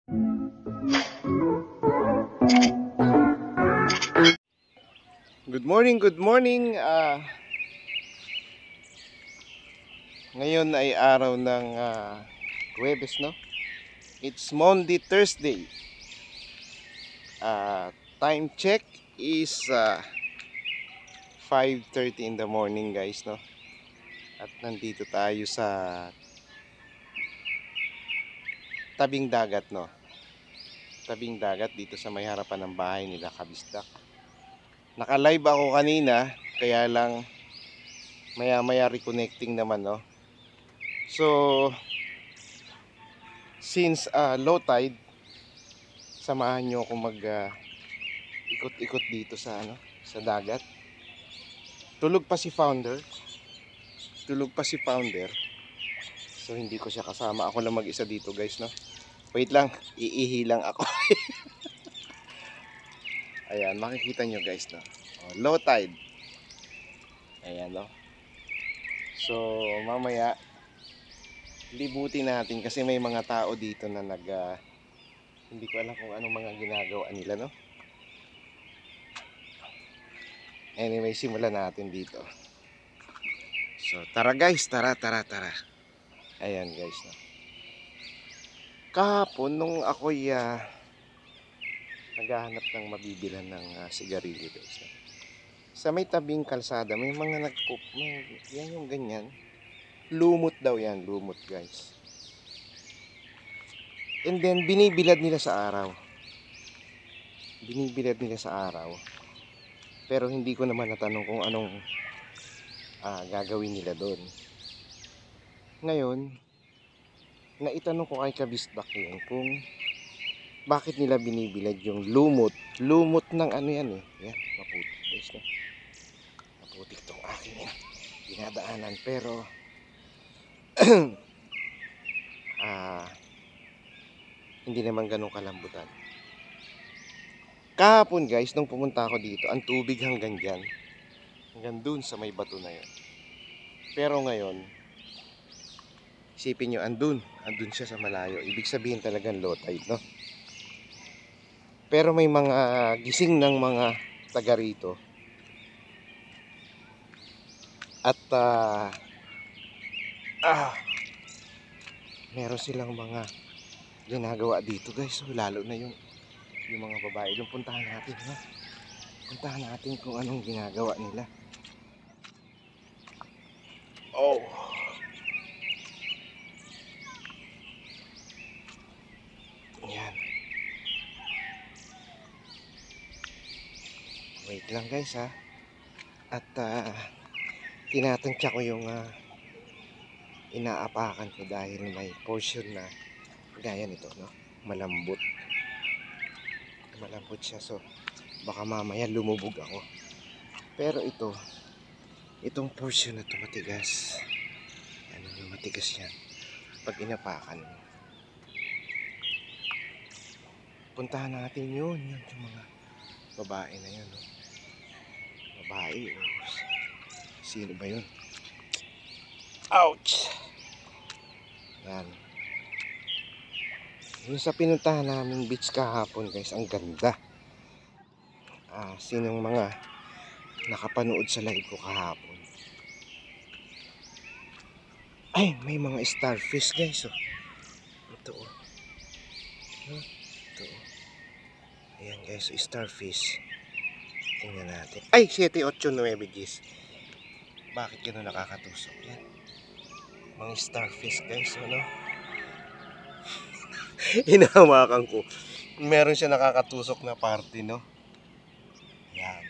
Good morning, good morning. Ngayon ay araw ng Huwebes, no? It's Monday, Thursday. Time check is 5:30 in the morning, guys, no? At nandito tayo sa tabing dagat, no? Tabing dagat dito sa may harapan ng bahay nila Kabisdak. Naka-live ako kanina, kaya lang maya-maya reconnecting naman, no? So, since low tide, samahan nyo ako mag ikot-ikot dito sa sa dagat. Tulog pa si Founder. So hindi ko siya kasama. Ako lang mag-isa dito, guys, no. Wait lang, iihi lang ako. Ayan, makikita nyo, guys, no. Low tide. Ayan, no. So mamaya libutin natin kasi may mga tao dito na hindi ko alam kung anong mga ginagawa nila, no. Anyway, simulan natin dito. So tara, guys, tara. Ayan, guys, no. Kahapon nung ako'y naghahanap ng mabibilan ng sigarilyo, guys, no. Sa may tabing kalsada may mga yan yung ganyan. Lumot daw yan, lumot, guys. And then binibilad nila sa araw. Pero hindi ko naman natanong kung anong gagawin nila doon. Ngayon, naitanong ko kay Kabisdak yun kung bakit nila binibilad yung lumot ng ano yan, eh. Yan, maputik, guys, no? Maputik tong aking dinadaanan, pero hindi naman ganun kalambutan. Kahapon, guys, nung pumunta ako dito, ang tubig hanggang dyan, hanggang dun sa may bato na yun. Pero ngayon, isipin nyo, andun siya sa malayo. Ibig sabihin talagang low tide, no? Pero may mga gising ng mga taga rito. At meron silang mga ginagawa dito, guys. So, lalo na yung mga babae. Doon puntahan natin, no? Puntahan natin kung anong ginagawa nila. Oh. Yan. Wait lang, guys, ha. At tinatansya ko yung inaapakan ko dahil may portion na gaya nito, no? Malambot siya, so baka mamaya lumubog ako. Pero itong portion na to matigas. Matigas yan pag inapakan. Puntahan natin yun yung mga babae na yun, no? Babae, sino ba yun? Ouch! Yan. Yung sa pinuntahan naming beach kahapon, guys, ang ganda. Sinong mga nakapanood sa live ko kahapon, ay, may mga starfish, guys, oh. Ito, oh. Ito, oh. Ayan, guys, starfish. Tingnan natin. Ay, 7, 8, 9 Gs. Bakit gano'n nakakatusok yan? Mga starfish, guys, ano? Hinahawakan ko. Meron siya nakakatusok na party, no? Yan.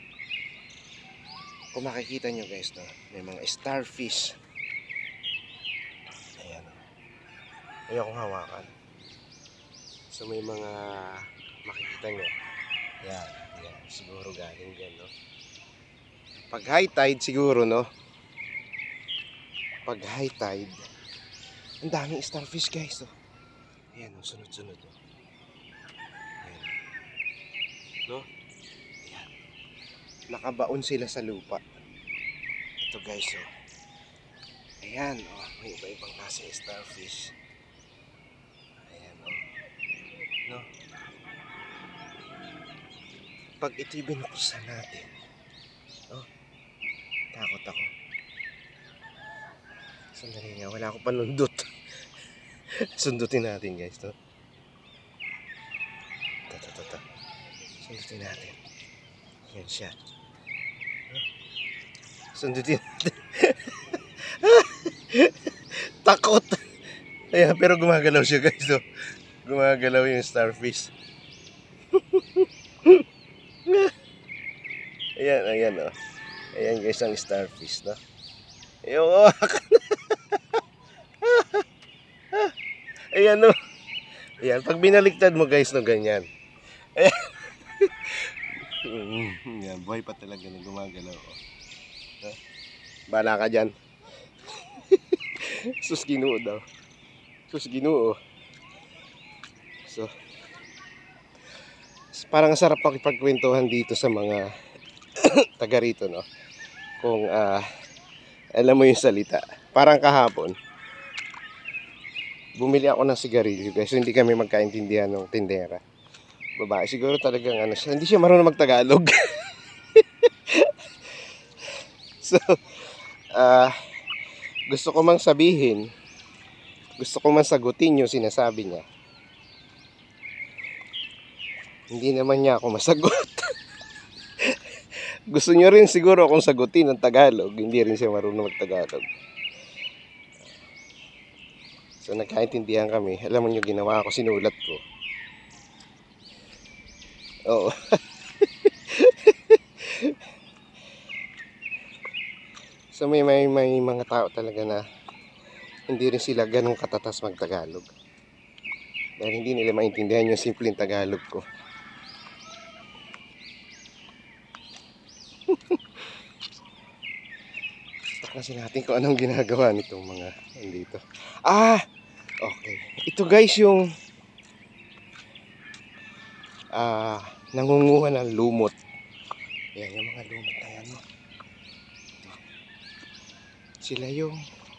Kung makikita nyo, guys, no? May mga starfish. Ayan, no? Ayokong hawakan. So may mga makikita nyo. Yan. Siguro galing dyan, no? Pag high tide siguro, no? Pag high tide, ang daming starfish, guys, oh. Ayan, oh, sunod-sunod, oh. Ayan. No? Ayan. Nakabaon sila sa lupa. Ito, guys, oh. Ayan, oh. May iba-ibang klaseng starfish. Ayan, oh. No? Pag ito'y binuksan natin, oh, takot ako. Sandali nga, wala akong panundot. Sundutin natin guys, no? Ito. Sundutin natin. Yan siya. Sundutin natin. Takot! Ayan, pero gumagalaw siya guys, no? Gumagalaw yung starfish. Ayan, oh. Ayan guys, ang starfish, no? Ayan, oh. Ayan, no? Ayan, pag binaliktad mo guys, no, ganyan. Ayan. Ayan, buhay pa talaga na gumagalaw, oh. Bala ka dyan. Sus Ginoo daw. Sus Ginoo. So, parang sarap makipagkwentuhan dito sa mga taga rito, no? Kung alam mo yung salita. Parang kahapon, bumili ako ng sigarilyo guys. So, hindi kami magkaintindihan ng tindera. Babae, siguro talagang ano siya. Hindi siya marunong magtagalog. So, gusto ko mang sabihin, gusto ko mang sagutin yung sinasabi niya. Hindi naman niya ako masagot. Gusto niyo rin siguro akong sagutin ng Tagalog. Hindi rin siya marunong magtagalog. So nagkaintindihan kami. Alam mo yung ginawa ko, sinulat ko. Oo. So may mga tao talaga na hindi rin sila ganun katatas magtagalog. Dahil hindi nila maintindihan yung simpleng Tagalog ko. Kasi natin kung anong ginagawa nitong mga nandito. Okay. Ito guys yung nangunguha ng lumot. Yan yung mga lumot na yan. Sila yung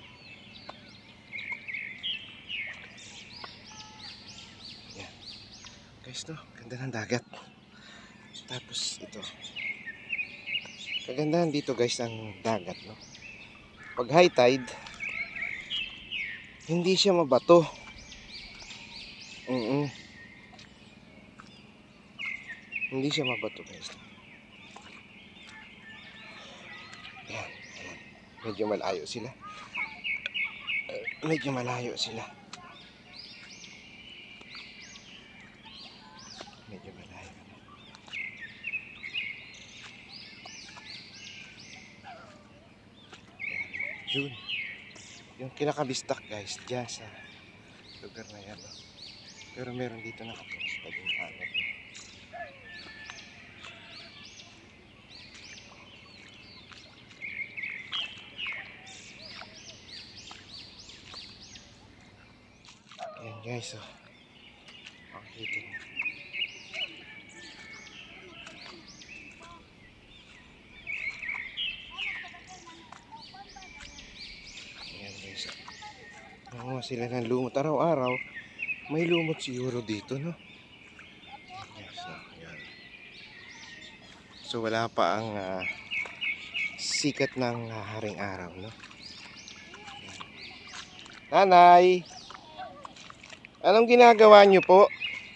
yan. Guys, no, ganda ng dagat. Tapos ito. Kagandahan dito guys ang dagat, no. Pag high tide, hindi siya mabato. Hindi siya mabato guys. Ayan. Medyo malayo sila. Medyo malayo sila. Yun. Yung kinakabistak guys, dyan sa lugar na yan. Pero meron dito nakapos pa yung hangat. Ayan guys, oh. Makikita nyo. Oo, sila ng lumot. Araw-araw, may lumot siguro dito, no? Yes, yan. So, wala pa ang sikat ng haring araw, no? Yan. Nanay! Anong ginagawa nyo po?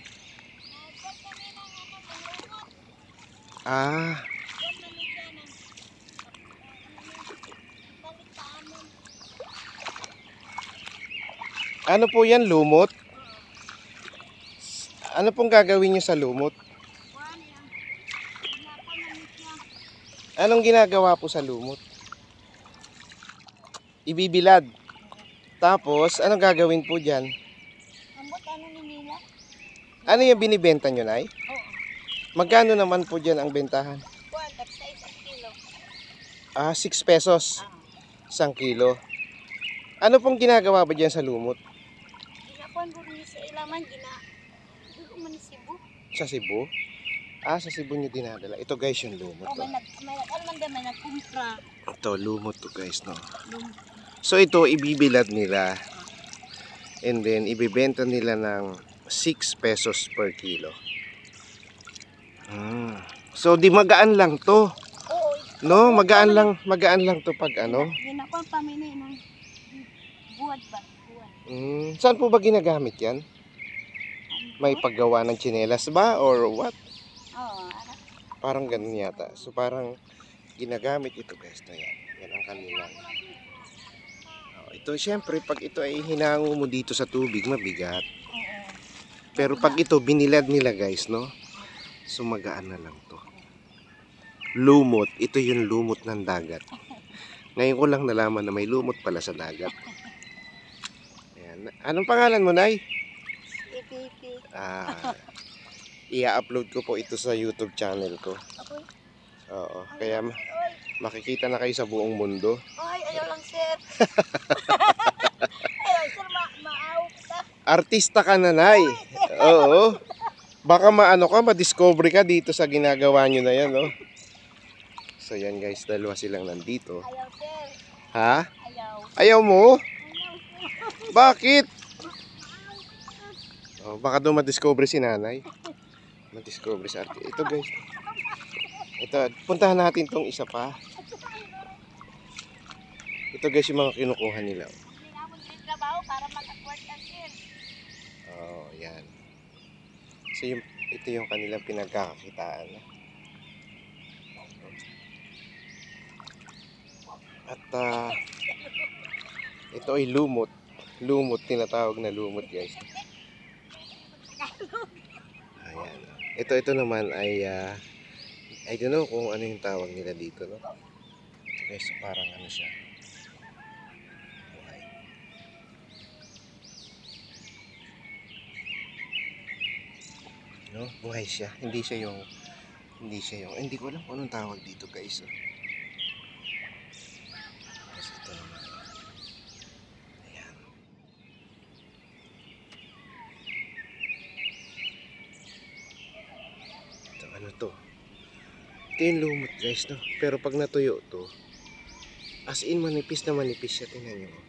Ano po yan, lumot? Ano pong gagawin nyo sa lumot? Anong ginagawa po sa lumot? Ibibilad. Tapos, anong gagawin po dyan? Ano yung binibenta nyo, Nay? Oo. Magkano naman po dyan ang bentahan? 6 pesos. 1 kilo. Ano pong ginagawa ba dyan sa lumot? Sa Cebu? Sa Cebu nyo dinadala. Ito guys yung lumot. Ito, lumot to guys, no? So ito, ibibilad nila. And then, ibibenta nila ng 6 pesos per kilo. So di magaan lang to. Oo. No, magaan lang to pag ano. Ginakon pamini ng buwad ba? Buwad. Saan po ba ginagamit yan? May paggawa ng tsinelas ba or what? Oo. Parang ganun yata. So parang ginagamit ito guys na yan. Yan ang kanilang. Ito syempre pag ito ay hinango mo dito sa tubig mabigat. Pero pag ito binilad nila guys, no? So magaan na lang to. Lumot, ito yung lumot ng dagat. Ngayon ko lang nalaman na may lumot pala sa dagat. Ayan. Anong pangalan mo, Nay? Ipipi. I-upload ko po ito sa YouTube channel ko. Oo, kaya makikita na kayo sa buong mundo. Ay, ayaw lang sir. Ayaw sir, maaw kita. Artista ka na, Nay. Oo. Baka ma-discover ka dito sa ginagawa nyo na yan, no? So yan guys, dalawa silang nandito. Ayaw sir. Ha? Ayaw. Ayaw mo? Ayaw sir. Bakit? Oh, baka doon ma-discover si nanay. Ma-discover si ate. Ito guys. Ito, puntahan natin tong isa pa. Ito guys yung mga kinukuha nila. Hindi naman din trabaho para mag-afford ka sir. Oh, yan. So ito yung kanilang pinagkakakitaan. At ito ay lumot. Lumot, tinatawag na lumot guys. Ayan. Ito naman ay I don't know kung ano yung tawag nila dito, no? Ito guys, parang ano siya. Buhay. No, buhay siya. Hindi ko alam kung anong tawag dito guys. Ito naman. Ayan. Ito, ano to? Ito yung lumot guys, no? Pero pag natuyo to, as in manipis na manipis siya. Tingnan nyo.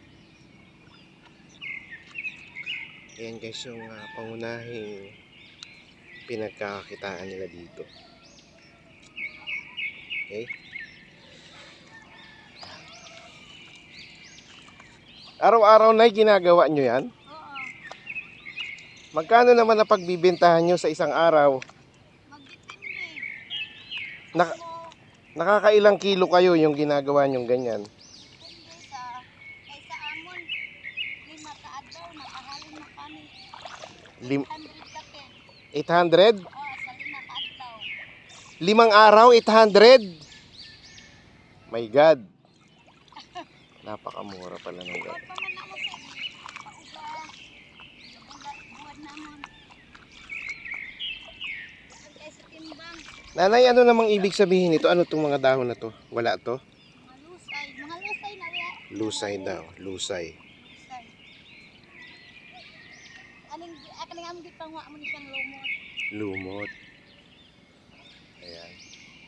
Ayan guys, yung pangunahing pinagkakakitaan nila dito. Okay? Araw-araw na ginagawa nyo yan? Oo. Magkano naman na pagbibentahan nyo sa isang araw? Magtitindi. Nakakailang kilo kayo yung ginagawa nyong ganyan? Hindi kaysa amon. 5 ka adlaw, nakahalin mo kami. 100 ka pen. 800? Oo, sa 5 ka adlaw. 5 araw, 800? My God. Napakamura pala ng Huwag ganyan. pa man ako sa pauga. Buwad naman. Huwag kayo sa timbang. Nanay, ano namang ibig sabihin nito? Ano tong mga dahon na to? Wala to? Mga lusay. Mga lusay na wala. Lusay daw. Lusay. Lusay. Akaling among gipangwa mo ni siyang lumot. Lumot. Ayan.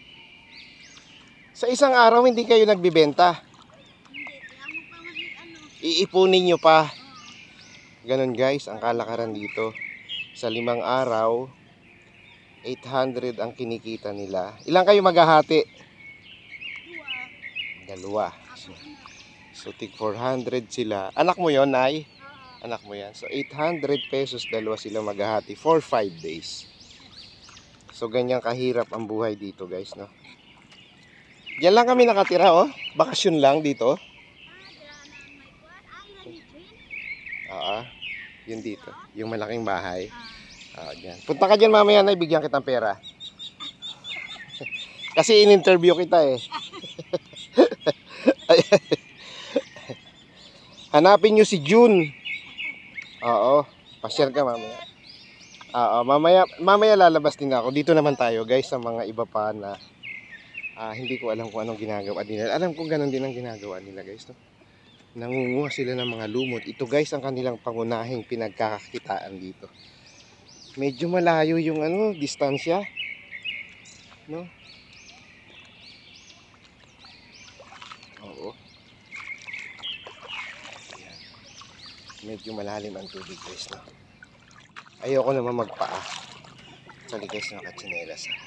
Sa isang araw, hindi kayo nagbibenta. Hindi, kaya mo pa man ano. Iipunin nyo pa. Ganon guys, ang kalakaran dito. Sa 5 araw, 800 ang kinikita nila. Ilang kayo maghahati? Dua. 2. Ako na. So, tig 400 sila. Anak mo yon, Nay? Oo. Anak mo yan. So, 800 pesos, dalawa sila maghahati for 5 days. So, ganyan kahirap ang buhay dito, guys, no? Diyan lang kami nakatira, oh. Bakasyon lang dito. Dira na ang may kuwan. Ilan ni Jane? Yun dito. Yung malaking bahay. Ah. Diyan. Punta ka dyan mamaya na, bigyan kitang pera. Kasi in-interview kita eh. Hanapin nyo si June. Oo. Pa-share ka mamaya. Mamaya lalabas din ako. Dito naman tayo guys sa mga iba pa na hindi ko alam kung anong ginagawa nila. Alam ko ganun din ang ginagawa nila guys. No? Nangunguha sila ng mga lumot. Ito guys ang kanilang pangunahing pinagkakakitaan dito. Medyo malayo yung distansya. No? Oo. Ayan. Medyo malalim ang tubig guys, no? Ayoko naman magpaa. Sorry guys, nakatsinelas ako.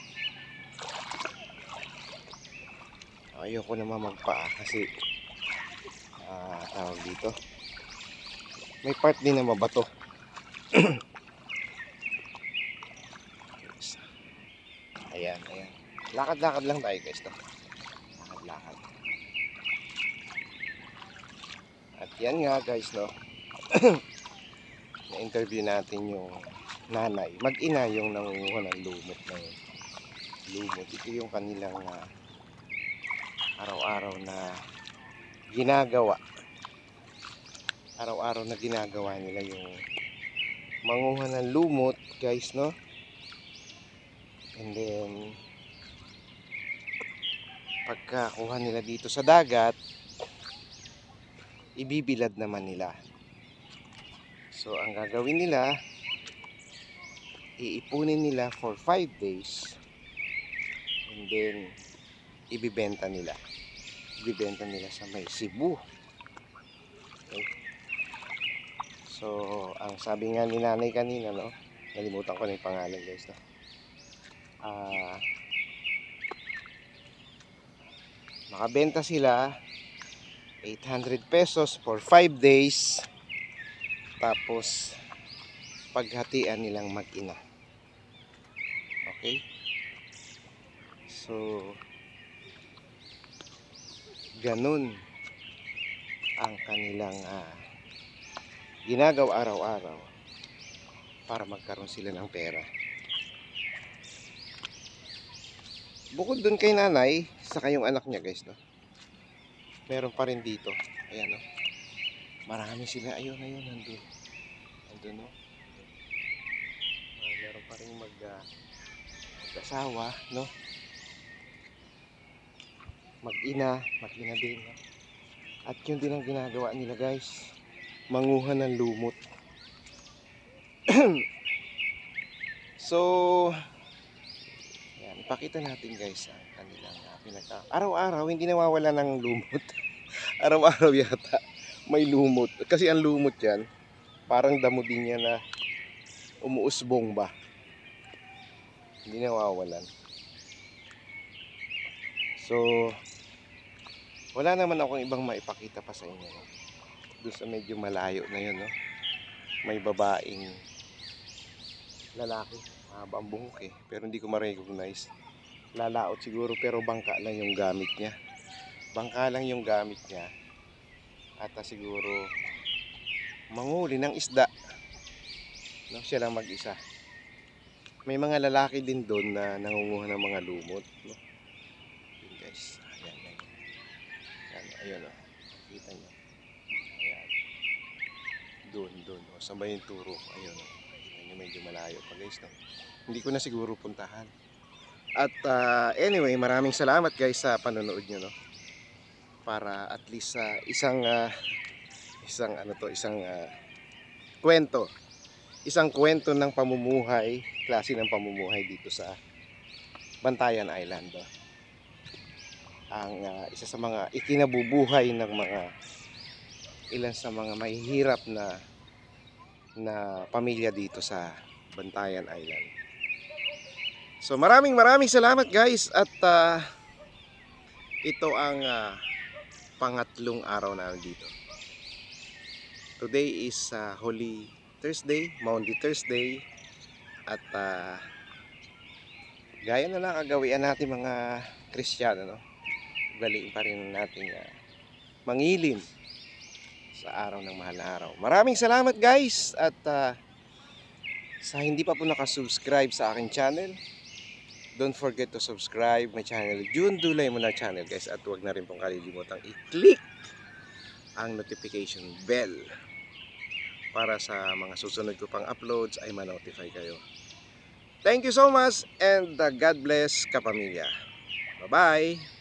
Ayoko naman magpaa kasi tawag dito. May part din na mabato. Ayan, ayan. Lakad-lakad lang tayo guys, no? Lakad-lakad. At yan nga guys, no? Na-interview natin yung nanay. Mag-ina yung nangunguha ng lumot na yun. Lumot. Ito yung kanilang araw-araw na ginagawa. Araw-araw na ginagawa nila yung manguha ng lumot guys, no? And then pagkakuha nila dito sa dagat, ibibilad naman nila. So ang gagawin nila, iipunin nila for 5 days and then ibibenta nila. Ibibenta nila sa may Cebu. Okay. So ang sabi nga ni nanay kanina, no? Nalimutan ko na yung pangalan guys, no? Makabenta sila 800 pesos for 5 days. Tapos paghatian nilang mag-ina. Okay? So ganun ang kanilang ginagawa araw-araw para magkaroon sila ng pera. Bukod dun kay nanay, saka yung anak niya guys, no? Meron pa rin dito. Ayan, no? Marami sila. Ayun, nandun. Nandun, no? Meron pa rin mag-asawa, no? Mag-ina din, no? At yun din ang ginagawa nila guys. Manguha ng lumot. So, yan, ipakita natin guys ang kanilang araw-araw hindi nawawala ng lumot. Araw-araw yata may lumot. Kasi ang lumot yan, parang damo din yan na umuusbong ba. Hindi nawawalan. So, wala naman akong ibang maipakita pa sa inyo. No? Doon sa medyo malayo na yun, no? May babaeng lalaki. Mahaba ang buhok eh. Pero hindi ko ma-recognize. Lalaot siguro pero bangka lang yung gamit niya. Bangka lang yung gamit niya. At siguro manguli ng isda. No, siya lang mag-isa. May mga lalaki din doon na nangunguha ng mga lumot. No? Yun guys. Ayan, ayan. Ayan, ayun o. Kita nyo. Ayan. Doon. O, saan ba yung turo? Ayun o. Kita nyo medyo malayo pa guys. No? Hindi ko na siguro puntahan. At anyway, maraming salamat guys sa panonood nyo, no? Para at least isang kwento. Isang kwento ng pamumuhay, klase ng pamumuhay dito sa Bantayan Island. No? Ang isa sa mga ikinabubuhay ng mga ilan sa mga mahihirap na pamilya dito sa Bantayan Island. So maraming salamat guys at ito ang pangatlong araw namin dito. Today is Holy Thursday, Maundy Thursday at gaya na lang kagawian natin mga Kristiyano, no? Ugaliin pa rin natin mangilin sa araw ng mahal na araw. Maraming salamat guys at sa hindi pa po nakasubscribe sa aking channel, don't forget to subscribe my channel, June Dulay Muna channel guys. At huwag na rin pong kalilimutang i-click ang notification bell para sa mga susunod ko pang uploads ay ma-notify kayo. Thank you so much and God bless kapamilya. Bye-bye!